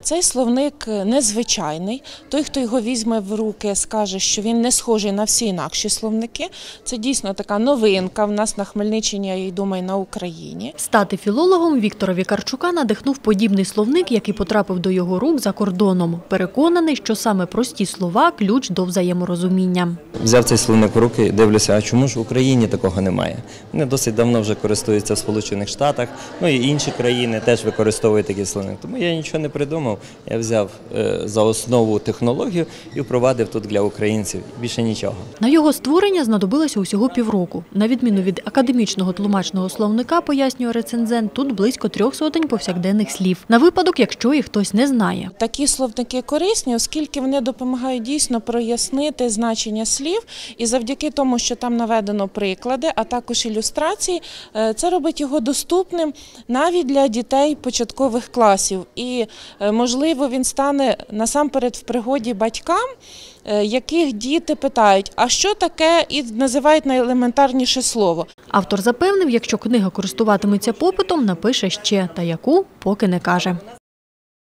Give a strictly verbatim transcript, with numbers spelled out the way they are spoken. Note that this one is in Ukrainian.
Цей словник незвичайний. Той, хто його візьме в руки, скаже, що він не схожий на всі інакші словники. Це дійсно така новинка в нас на Хмельниччині, я думаю, на Україні. Стати філологом Віктора Вікарчука надихнув подібний словник, який потрапив до його рук за кордоном. Переконаний, що саме прості слова – ключ до взаєморозуміння. Взяв цей словник в руки і дивлюся, а чому ж в Україні такого немає? Вони досить давно вже користуються в Сполучених Штатах, ну і інші країни теж використовують такий словник. Тому я нічого не придумав, я взяв за основу технологію і впровадив тут для українців. Більше нічого. На його створення знадобилося усього півроку. На відміну від академічного тлумачного словника, пояснює рецензент, тут близько трьох сотень повсякденних слів. На випадок, якщо їх хтось не знає. Такі словники корисні, оскільки вони допомагають дійсно прояснити значення слів. І завдяки тому, що там наведено приклади, а також ілюстрації, це робить його доступним навіть для дітей початкових класів. І, можливо, він стане насамперед в пригоді батькам, яких діти питають, а що таке, і називають найелементарніше слово. Автор запевнив, якщо книга користуватиметься попитом, напише ще, та яку – поки не каже.